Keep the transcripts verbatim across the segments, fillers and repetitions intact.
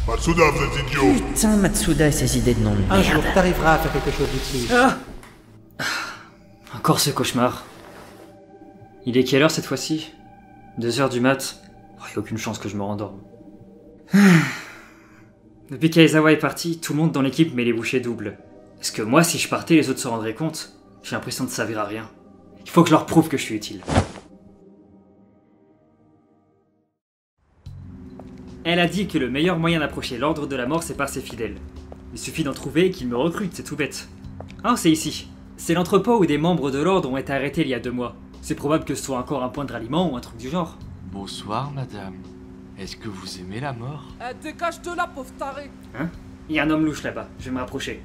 Matsuda, vous êtes idiot. Putain, Matsuda et ses idées de nom de merde. Un jour, t'arriveras à faire quelque chose d'utile. Ah Encore ce cauchemar. Il est quelle heure cette fois-ci? Deux heures du mat. Oh, y a aucune chance que je me rendorme. Depuis qu'Aizawa est parti, tout le monde dans l'équipe met les bouchées doubles. Est-ce que moi, si je partais, les autres se rendraient compte? J'ai l'impression de servir à rien. Il faut que je leur prouve que je suis utile. Elle a dit que le meilleur moyen d'approcher l'ordre de la mort, c'est par ses fidèles. Il suffit d'en trouver et qu'ils me recrutent, c'est tout bête. Ah, c'est ici. C'est l'entrepôt où des membres de l'ordre ont été arrêtés il y a deux mois. C'est probable que ce soit encore un point de ralliement ou un truc du genre. Bonsoir, madame. Est-ce que vous aimez la mort? Eh, dégage de là, pauvre taré. Hein? Il y a un homme louche là-bas, je vais me rapprocher.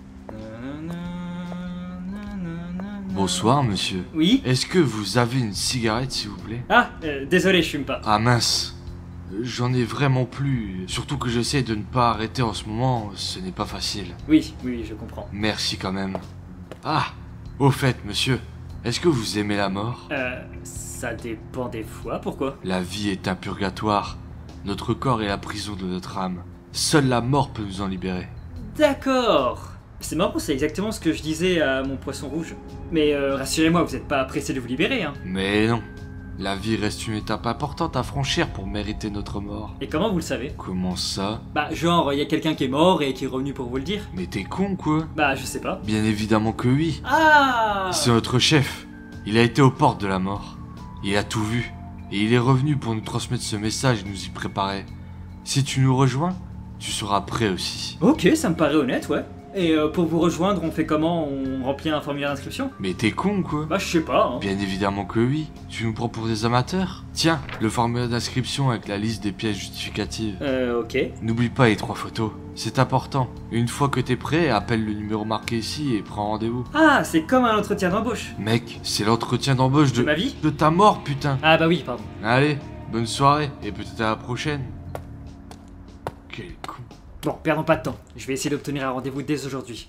Bonsoir, monsieur. Oui? Est-ce que vous avez une cigarette, s'il vous plaît? Ah, euh, désolé, je fume pas. Ah mince. J'en ai vraiment plus. Surtout que j'essaie de ne pas arrêter en ce moment, ce n'est pas facile. Oui, oui, je comprends. Merci quand même. Ah, au fait, monsieur, est-ce que vous aimez la mort? Euh, ça dépend des fois, pourquoi? La vie est un purgatoire. Notre corps est la prison de notre âme. Seule la mort peut nous en libérer. D'accord. C'est marrant, c'est exactement ce que je disais à mon poisson rouge. Mais euh, rassurez-moi, vous n'êtes pas pressé de vous libérer, hein. Mais non. La vie reste une étape importante à franchir pour mériter notre mort. Et comment vous le savez? Comment ça? Bah, genre, il y a quelqu'un qui est mort et qui est revenu pour vous le dire? Mais t'es con, quoi? Bah, je sais pas. Bien évidemment que oui. Ah! C'est notre chef. Il a été aux portes de la mort. Il a tout vu. Et il est revenu pour nous transmettre ce message et nous y préparer. Si tu nous rejoins, tu seras prêt aussi. Ok, ça me paraît honnête, ouais. Et euh, pour vous rejoindre, on fait comment? On remplit un formulaire d'inscription? Mais t'es con, quoi? Bah, je sais pas, hein. Bien évidemment que oui. Tu nous prends pour des amateurs? Tiens, le formulaire d'inscription avec la liste des pièces justificatives. Euh, ok. N'oublie pas les trois photos. C'est important. Une fois que t'es prêt, appelle le numéro marqué ici et prends rendez-vous. Ah, c'est comme un entretien d'embauche. Mec, c'est l'entretien d'embauche de... De ma vie? De ta mort, putain. Ah bah oui, pardon. Allez, bonne soirée et peut-être à la prochaine. Quel con. Bon, perdons pas de temps. Je vais essayer d'obtenir un rendez-vous dès aujourd'hui.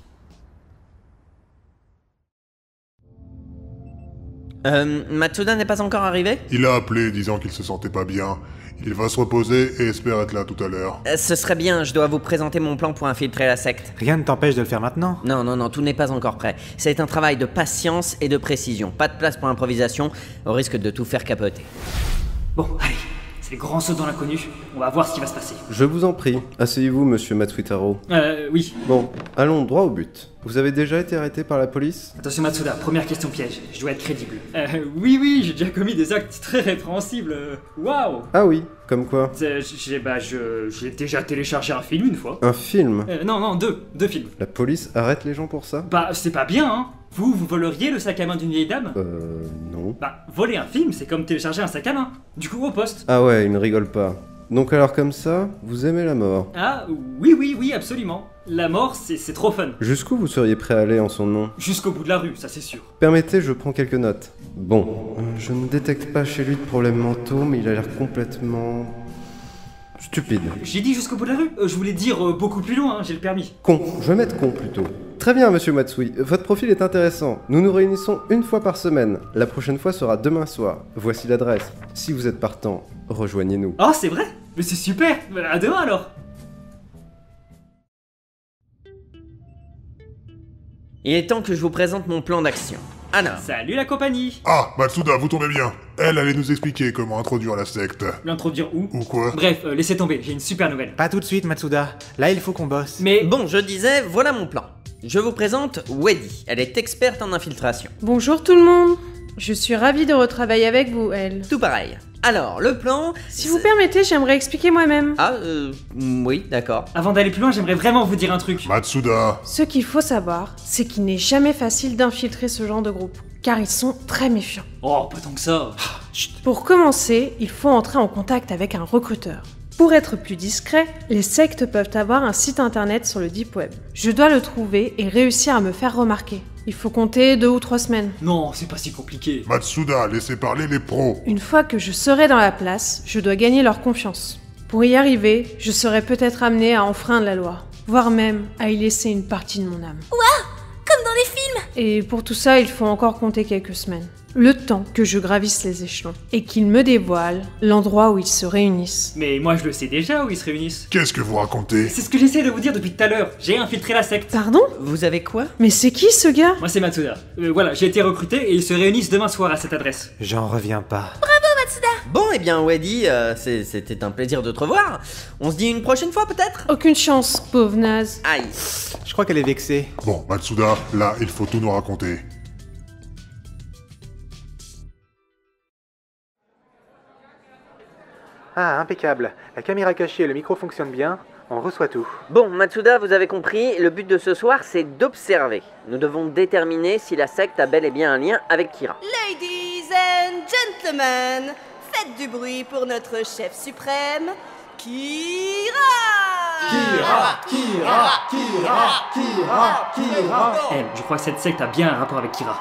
Euh, Matsuda n'est pas encore arrivé? Il a appelé disant qu'il se sentait pas bien. Il va se reposer et espère être là tout à l'heure. Euh, Ce serait bien, je dois vous présenter mon plan pour infiltrer la secte. Rien ne t'empêche de le faire maintenant. Non, non, non, tout n'est pas encore prêt. C'est un travail de patience et de précision. Pas de place pour improvisation, au risque de tout faire capoter. Bon, allez. C'est le grand saut dans l'inconnu. On va voir ce qui va se passer. Je vous en prie, asseyez-vous, monsieur Matsuitaro. Euh, oui. Bon, allons droit au but. Vous avez déjà été arrêté par la police? Attention Matsuda, première question piège. Je dois être crédible. Euh, oui, oui, j'ai déjà commis des actes très répréhensibles. euh, Waouh Ah oui, comme quoi? Euh, J'ai bah, je, j'ai déjà téléchargé un film une fois. Un film? Euh, non, non, deux. Deux films. La police arrête les gens pour ça? Bah, c'est pas bien, hein. Vous, vous voleriez le sac à main d'une vieille dame? Euh... non. Bah, voler un film, c'est comme télécharger un sac à main. Du coup, au poste. Ah ouais, il ne rigole pas. Donc alors comme ça, vous aimez la mort? Ah, oui, oui, oui, absolument. La mort, c'est c'est trop fun. Jusqu'où vous seriez prêt à aller en son nom? Jusqu'au bout de la rue, ça c'est sûr. Permettez, je prends quelques notes. Bon, euh, je ne détecte pas chez lui de problèmes mentaux, mais il a l'air complètement... stupide. J'ai dit jusqu'au bout de la rue. Euh, je voulais dire euh, beaucoup plus loin, hein, j'ai le permis. Con, je vais mettre con plutôt. Très bien, monsieur Matsui, votre profil est intéressant. Nous nous réunissons une fois par semaine. La prochaine fois sera demain soir. Voici l'adresse. Si vous êtes partant, rejoignez-nous. Oh, c'est vrai? Mais c'est super. À demain alors. Il est temps que je vous présente mon plan d'action. Alors, Salut la compagnie. Ah, Matsuda, vous tombez bien. Elle allait nous expliquer comment introduire la secte. L'introduire où? Ou quoi? Bref, euh, laissez tomber, j'ai une super nouvelle. Pas tout de suite, Matsuda. Là, il faut qu'on bosse. Mais bon, je disais, voilà mon plan. Je vous présente Weddy, elle est experte en infiltration. Bonjour tout le monde. Je suis ravie de retravailler avec vous, elle. Tout pareil. Alors, le plan... Si vous permettez, j'aimerais expliquer moi-même. Ah, euh... oui, d'accord. avant d'aller plus loin, j'aimerais vraiment vous dire un truc. Matsuda. Ce qu'il faut savoir, c'est qu'il n'est jamais facile d'infiltrer ce genre de groupe, car ils sont très méfiants. Oh, pas tant que ça. Pour commencer, il faut entrer en contact avec un recruteur. Pour être plus discret, les sectes peuvent avoir un site internet sur le Deep Web. Je dois le trouver et réussir à me faire remarquer. Il faut compter deux ou trois semaines. Non, c'est pas si compliqué. Matsuda, laissez parler les pros. Une fois que je serai dans la place, je dois gagner leur confiance. Pour y arriver, je serai peut-être amené à enfreindre la loi, voire même à y laisser une partie de mon âme. Ouah, comme dans les films. Et pour tout ça, il faut encore compter quelques semaines. Le temps que je gravisse les échelons et qu'ils me dévoilent l'endroit où ils se réunissent. Mais moi je le sais déjà où ils se réunissent. Qu'est-ce que vous racontez? C'est ce que j'essaie de vous dire depuis tout à l'heure. J'ai infiltré la secte. Pardon? Vous avez quoi? Mais c'est qui ce gars? Moi c'est Matsuda. Euh, voilà, j'ai été recruté et ils se réunissent demain soir à cette adresse. J'en reviens pas. Bon, eh bien, Weddy, euh, c'est- c'était un plaisir de te revoir. On se dit une prochaine fois, peut-être? Aucune chance, pauvre naze. Aïe. Je crois qu'elle est vexée. Bon, Matsuda, là, il faut tout nous raconter. Ah, impeccable. La caméra cachée et le micro fonctionnent bien. On reçoit tout. Bon, Matsuda, vous avez compris, le but de ce soir, c'est d'observer. Nous devons déterminer si la secte a bel et bien un lien avec Kira. Ladies and gentlemen, faites du bruit pour notre chef suprême, Kira. Kira, Kira, Kira, Kira, Kira. Eh, je crois que cette secte a bien un rapport avec Kira.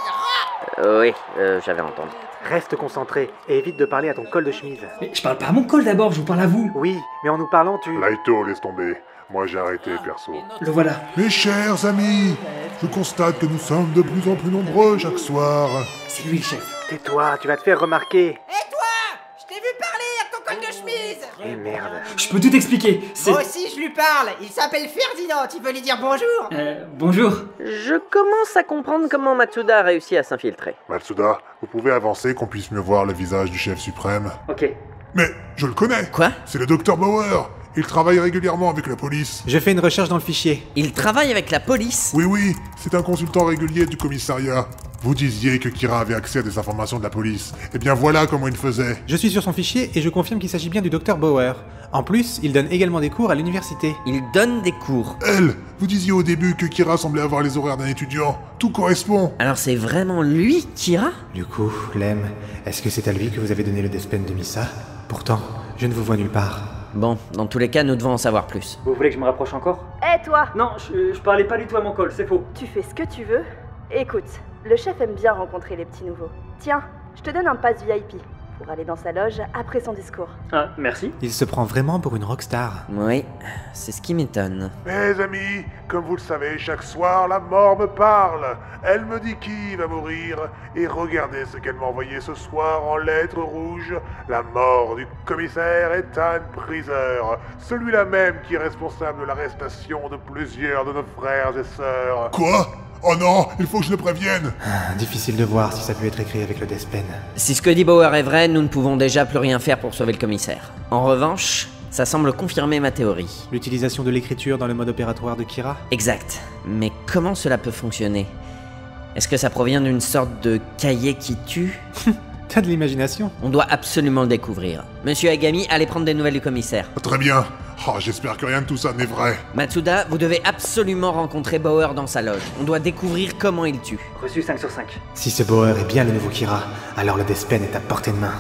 Euh, oui, euh, j'avais entendu. Reste concentré et évite de parler à ton col de chemise. Mais je parle pas à mon col d'abord, je vous parle à vous. Oui, mais en nous parlant, tu... Laito, laisse tomber. Moi, j'ai arrêté, perso. Le voilà. Mes chers amis, je constate que nous sommes de plus en plus nombreux chaque soir. C'est lui le chef. Tais-toi, tu vas te faire remarquer. Et toi? Je t'ai vu parler à ton col de chemise. Eh merde. Je peux tout expliquer. C'est... Moi aussi je lui parle. Il s'appelle Ferdinand, tu veux lui dire bonjour? Euh, bonjour. Je commence à comprendre comment Matsuda a réussi à s'infiltrer. Matsuda, vous pouvez avancer qu'on puisse mieux voir le visage du chef suprême. Ok. Mais, je le connais. Quoi? C'est le docteur Bauer. Il travaille régulièrement avec la police. Je fais une recherche dans le fichier. Il travaille avec la police? Oui, oui, c'est un consultant régulier du commissariat. Vous disiez que Kira avait accès à des informations de la police. Eh bien voilà comment il faisait. Je suis sur son fichier et je confirme qu'il s'agit bien du docteur Bauer. En plus, il donne également des cours à l'université. Il donne des cours. Elle, vous disiez au début que Kira semblait avoir les horaires d'un étudiant. Tout correspond. Alors c'est vraiment lui, Kira? Du coup, Lem, est-ce que c'est à lui que vous avez donné le Despen de Missa? Pourtant, je ne vous vois nulle part. Bon, dans tous les cas, nous devons en savoir plus. Vous voulez que je me rapproche encore? Eh toi, Non, je, je parlais pas du tout à mon col, c'est faux. tu fais ce que tu veux. Écoute, le chef aime bien rencontrer les petits nouveaux. Tiens, je te donne un pass V I P pour aller dans sa loge après son discours. Ah, merci. Il se prend vraiment pour une rockstar. Oui, c'est ce qui m'étonne. Mes amis, comme vous le savez, chaque soir, la mort me parle. Elle me dit qui va mourir. Et regardez ce qu'elle m'a envoyé ce soir en lettres rouges. La mort du commissaire Ethan Priser. Celui-là même qui est responsable de l'arrestation de plusieurs de nos frères et sœurs. Quoi? Oh non, il faut que je le prévienne. Ah, difficile de voir si ça peut être écrit avec le Despen. Si ce que dit Bauer est vrai, nous ne pouvons déjà plus rien faire pour sauver le commissaire. En revanche, ça semble confirmer ma théorie. L'utilisation de l'écriture dans le mode opératoire de Kira? Exact. Mais comment cela peut fonctionner? Est-ce que ça provient d'une sorte de cahier qui tue? T'as de l'imagination. On doit absolument le découvrir. Monsieur Agami, allez prendre des nouvelles du commissaire. Très bien. Oh, j'espère que rien de tout ça n'est vrai. Matsuda, vous devez absolument rencontrer Bauer dans sa loge. On doit découvrir comment il tue. Reçu cinq sur cinq. Si ce Bauer est bien le nouveau Kira, alors le Despen est à portée de main.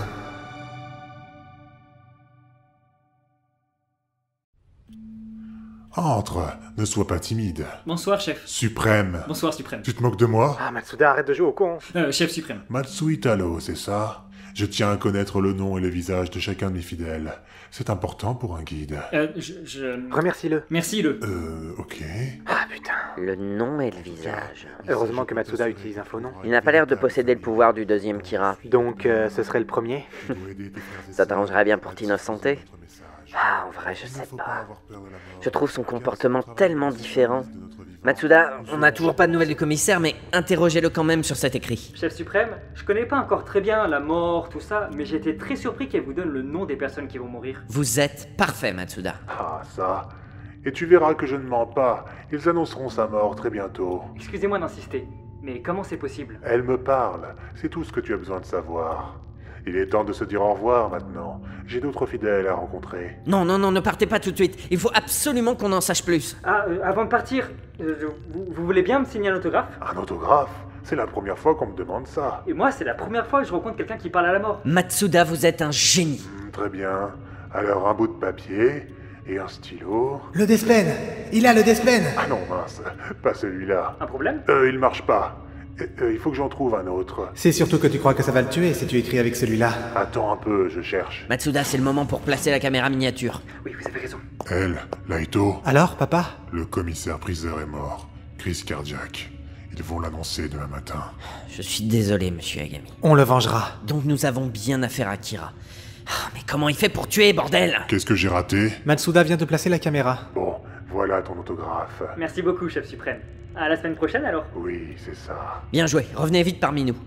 Entre, ne sois pas timide. Bonsoir, chef. Suprême. Bonsoir, suprême. Tu te moques de moi? Ah, Matsuda, arrête de jouer au con. Euh, chef suprême. Matsui Talo, c'est ça? Je tiens à connaître le nom et le visage de chacun de mes fidèles. C'est important pour un guide. Euh, je... je... Remercie-le. Merci, le... Euh, ok. Ah putain. Le nom et le visage. Heureusement que Matsuda utilise un faux nom. Il n'a pas l'air de posséder le pouvoir du deuxième Kira. Donc, euh, ce serait le premier? Ça t'arrangerait bien pour t'innocenter? Ah, en vrai, je sais pas. Je trouve son comportement tellement différent. Matsuda, on n'a toujours pas de nouvelles du commissaire, mais interrogez-le quand même sur cet écrit. Chef suprême, je connais pas encore très bien la mort, tout ça, mais j'ai été très surpris qu'elle vous donne le nom des personnes qui vont mourir. Vous êtes parfait, Matsuda. Ah, ça. Et tu verras que je ne mens pas. Ils annonceront sa mort très bientôt. Excusez-moi d'insister, mais comment c'est possible? Elle me parle. C'est tout ce que tu as besoin de savoir. Il est temps de se dire au revoir maintenant. J'ai d'autres fidèles à rencontrer. Non, non, non, ne partez pas tout de suite. Il faut absolument qu'on en sache plus. Ah, euh, avant de partir, euh, vous, vous voulez bien me signer un autographe? Un autographe? C'est la première fois qu'on me demande ça. Et moi, c'est la première fois que je rencontre quelqu'un qui parle à la mort. Matsuda, vous êtes un génie. Hmm, très bien. Alors un bout de papier et un stylo. Le Despen! Il a le Despen! Ah non, mince, pas celui-là. Un problème? Euh, il marche pas. Euh, euh, il faut que j'en trouve un autre. C'est surtout que tu crois que ça va le tuer si tu écris avec celui-là. Attends un peu, je cherche. Matsuda, c'est le moment pour placer la caméra miniature. Oui, vous avez raison. Elle, Laito, Alors, papa? le commissaire Priser est mort. Crise cardiaque. Ils vont l'annoncer demain matin. Je suis désolé, monsieur Agami. On le vengera. Donc nous avons bien affaire à Kira. Ah, mais comment il fait pour tuer, bordel? Qu'est-ce que j'ai raté? Matsuda vient de placer la caméra. Bon, voilà ton autographe. Merci beaucoup, chef suprême. À la semaine prochaine alors. Oui, c'est ça. Bien joué, revenez vite parmi nous.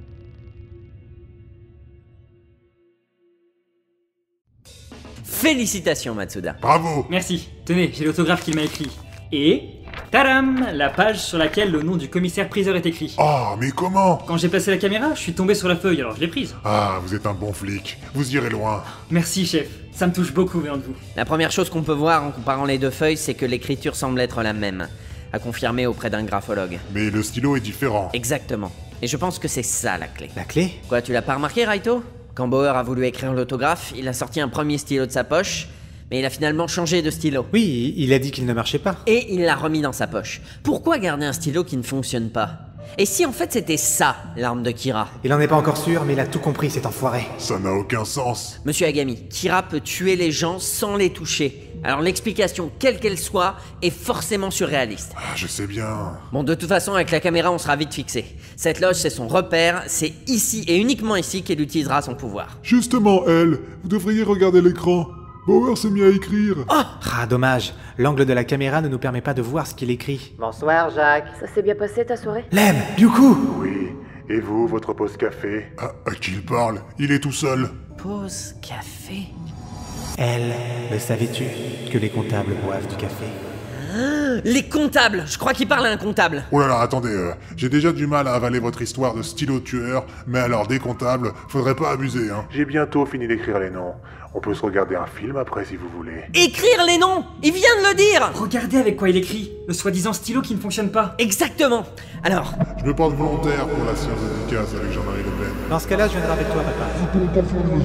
Félicitations, Matsuda. Bravo! Merci. Tenez, j'ai l'autographe qu'il m'a écrit. Et... tadam! La page sur laquelle le nom du commissaire-priseur est écrit. Oh, mais comment? Quand j'ai placé la caméra, je suis tombé sur la feuille, alors je l'ai prise. Ah, vous êtes un bon flic. Vous irez loin. Merci, chef. Ça me touche beaucoup venant de vous. La première chose qu'on peut voir en comparant les deux feuilles, c'est que l'écriture semble être la même. À confirmer auprès d'un graphologue. Mais le stylo est différent. Exactement. Et je pense que c'est ça la clé. La clé? Quoi, tu l'as pas remarqué, Raito? Quand Bauer a voulu écrire l'autographe, il a sorti un premier stylo de sa poche, mais il a finalement changé de stylo. Oui, il a dit qu'il ne marchait pas. Et il l'a remis dans sa poche. Pourquoi garder un stylo qui ne fonctionne pas? Et si en fait c'était ça, l'arme de Kira? Il en est pas encore sûr, mais il a tout compris, cet enfoiré. Ça n'a aucun sens. Monsieur Agami, Kira peut tuer les gens sans les toucher. Alors l'explication, quelle qu'elle soit, est forcément surréaliste. Ah, je sais bien. Bon, de toute façon, avec la caméra, on sera vite fixé. Cette loge, c'est son repère, c'est ici et uniquement ici qu'elle utilisera son pouvoir. Justement, elle, vous devriez regarder l'écran. Bauer s'est mis à écrire. Ah, dommage. L'angle de la caméra ne nous permet pas de voir ce qu'il écrit. Bonsoir, Jacques. Ça s'est bien passé ta soirée? Lem, Ryuko! Oui. Et vous, votre pause café? Ah, à qui il parle? Il est tout seul. Pause café. Elle, le savais-tu que les comptables boivent du café? Les comptables! Je crois qu'il parle à un comptable. Oh là là, attendez, euh, j'ai déjà du mal à avaler votre histoire de stylo tueur, mais alors des comptables, faudrait pas abuser, hein. J'ai bientôt fini d'écrire les noms. On peut se regarder un film après si vous voulez. Écrire les noms! Il vient de le dire! Regardez avec quoi il écrit. Le soi-disant stylo qui ne fonctionne pas. Exactement! Alors, Je me porte volontaire pour la séance dédicace avec Jean-Marie Le Pen. Dans ce cas-là, je viendrai avec toi, papa.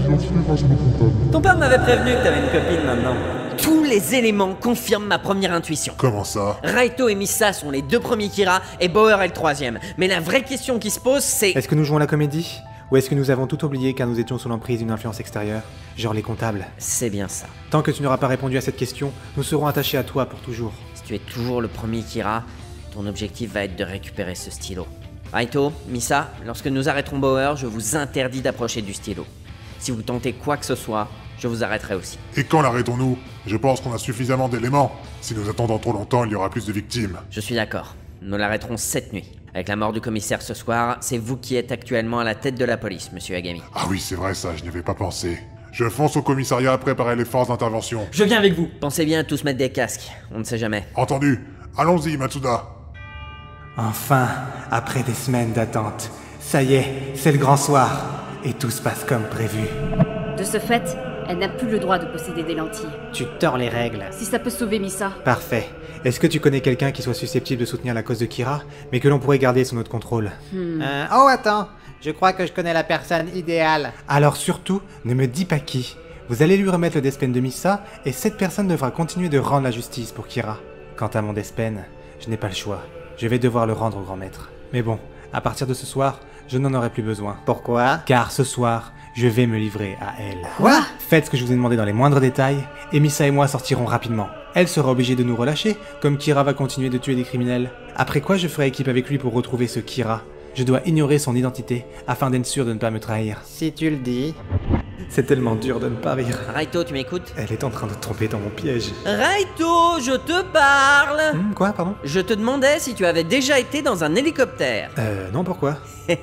ton père m'avait prévenu que t'avais une copine maintenant. Tous les éléments confirment ma première intuition. Comment ça? Raito et Misa sont les deux premiers Kira et Bauer est le troisième. Mais la vraie question qui se pose, c'est... Est-ce que nous jouons la comédie? Ou est-ce que nous avons tout oublié car nous étions sous l'emprise d'une influence extérieure? Genre les comptables. C'est bien ça. Tant que tu n'auras pas répondu à cette question, nous serons attachés à toi pour toujours. Si tu es toujours le premier Kira, ton objectif va être de récupérer ce stylo. Raito, Misa, lorsque nous arrêterons Bauer, je vous interdis d'approcher du stylo. Si vous tentez quoi que ce soit, je vous arrêterai aussi. Et quand l'arrêtons-nous? Je pense qu'on a suffisamment d'éléments. Si nous attendons trop longtemps, il y aura plus de victimes. Je suis d'accord. Nous l'arrêterons cette nuit. Avec la mort du commissaire ce soir, c'est vous qui êtes actuellement à la tête de la police, monsieur Agami. Ah oui, c'est vrai ça, je n'y avais pas pensé. Je fonce au commissariat à préparer les forces d'intervention. Je viens avec vous. Pensez bien à tous mettre des casques, on ne sait jamais. Entendu. Allons-y, Matsuda. Enfin, après des semaines d'attente, ça y est, c'est le grand soir. Et tout se passe comme prévu. De ce fait, elle n'a plus le droit de posséder des lentilles. Tu tords les règles. Si ça peut sauver Misa. Parfait. Est-ce que tu connais quelqu'un qui soit susceptible de soutenir la cause de Kira, mais que l'on pourrait garder sous notre contrôle? Hmm. Euh, oh, attends. Je crois que je connais la personne idéale. Alors surtout, ne me dis pas qui. Vous allez lui remettre le Despen de Misa, et cette personne devra continuer de rendre la justice pour Kira. Quant à mon Despen, je n'ai pas le choix. Je vais devoir le rendre au grand maître. Mais bon, à partir de ce soir, je n'en aurai plus besoin. Pourquoi? Car ce soir, je vais me livrer à elle. Quoi? Faites ce que je vous ai demandé dans les moindres détails, et Misa et moi sortirons rapidement. Elle sera obligée de nous relâcher, comme Kira va continuer de tuer des criminels. Après quoi, je ferai équipe avec lui pour retrouver ce Kira. Je dois ignorer son identité, afin d'être sûr de ne pas me trahir. Si tu le dis. C'est tellement dur de ne pas rire. Raito, tu m'écoutes? Elle est en train de tomber dans mon piège. Raito, je te parle! Hum, quoi, pardon? Je te demandais si tu avais déjà été dans un hélicoptère. Euh, non, pourquoi?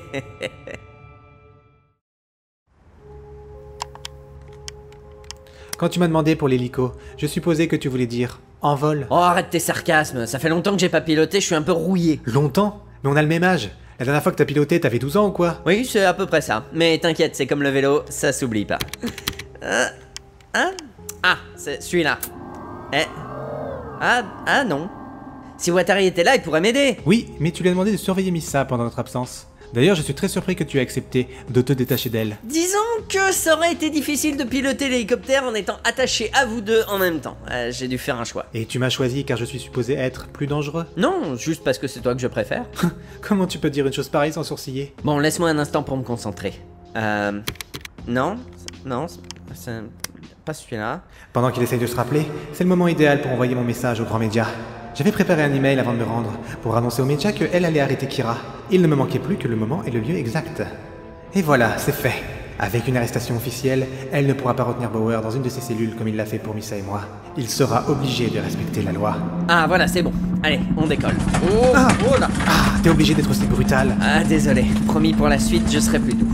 Quand tu m'as demandé pour l'hélico, je supposais que tu voulais dire en vol. Oh, arrête tes sarcasmes, ça fait longtemps que j'ai pas piloté, je suis un peu rouillé. Longtemps? Mais on a le même âge. La dernière fois que t'as piloté, t'avais douze ans ou quoi? Oui, c'est à peu près ça. Mais t'inquiète, c'est comme le vélo, ça s'oublie pas. Euh, hein? Ah, c'est celui-là. Eh. Ah, ah non. Si Watari était là, il pourrait m'aider. Oui, mais tu lui as demandé de surveiller Misa pendant notre absence. D'ailleurs, je suis très surpris que tu aies accepté de te détacher d'elle. Disons que ça aurait été difficile de piloter l'hélicoptère en étant attaché à vous deux en même temps. Euh, j'ai dû faire un choix. Et tu m'as choisi car je suis supposé être plus dangereux? Non, juste parce que c'est toi que je préfère. Comment tu peux dire une chose pareille sans sourciller? Bon, laisse-moi un instant pour me concentrer. Euh... Non, non, c'est pas celui-là. Pendant qu'il essaye de se rappeler, c'est le moment idéal pour envoyer mon message aux grands médias. J'avais préparé un email avant de me rendre, pour annoncer aux médias qu'elle allait arrêter Kira. Il ne me manquait plus que le moment et le lieu exact. Et voilà, c'est fait. Avec une arrestation officielle, elle ne pourra pas retenir Bauer dans une de ses cellules comme il l'a fait pour Missa et moi. Il sera obligé de respecter la loi. Ah voilà, c'est bon. Allez, on décolle. Oh, Ah, oh là. ah t'es obligé d'être aussi brutal. Ah, désolé. Promis, pour la suite, je serai plus doux.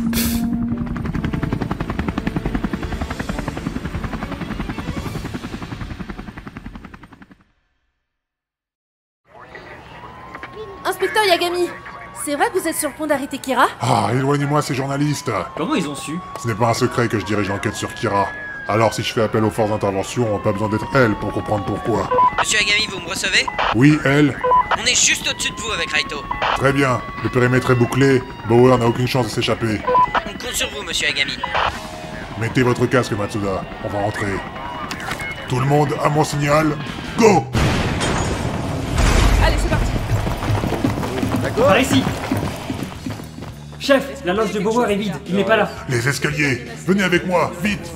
Inspecteur Yagami, c'est vrai que vous êtes sur le point d'arrêter Kira? Ah, éloignez-moi ces journalistes. Comment ils ont su? Ce n'est pas un secret que je dirige l'enquête sur Kira. Alors si je fais appel aux forces d'intervention, on n'a pas besoin d'être elle pour comprendre pourquoi. Monsieur Agami, vous me recevez? Oui, elle. On est juste au-dessus de vous avec Raito. Très bien. Le périmètre est bouclé. Bauer n'a aucune chance de s'échapper. On compte sur vous, monsieur Agami. Mettez votre casque, Matsuda. On va rentrer. Tout le monde à mon signal. Go! Allez, c'est parti. Par ici. Chef, la loge de Bauer est vide, il n'est pas là. Les escaliers. Venez avec moi, vite.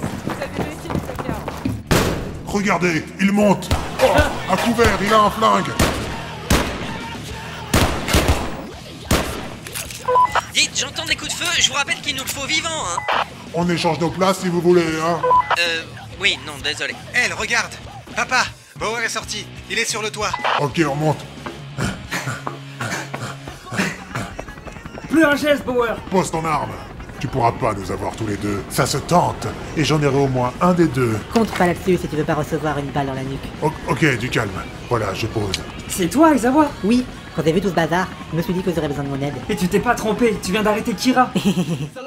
Regardez, il monte. Oh, à couvert, il a un flingue. Dites, j'entends des coups de feu, je vous rappelle qu'il nous le faut vivant, hein. On échange nos places si vous voulez, hein. Euh, oui, non, désolé. Elle, regarde. Papa, Bauer est sorti. Il est sur le toit. Ok, on monte. Plus un geste, Bauer. Pose ton arme. Tu pourras pas nous avoir tous les deux. Ça se tente. Et j'en aurai au moins un des deux. Compte pas là-dessus si tu veux pas recevoir une balle dans la nuque. O- ok, du calme. Voilà, je pose. C'est toi, Aizawa? Oui, quand j'ai vu tout ce bazar, je me suis dit que vous aurez besoin de mon aide. Et tu t'es pas trompé, tu viens d'arrêter Kira.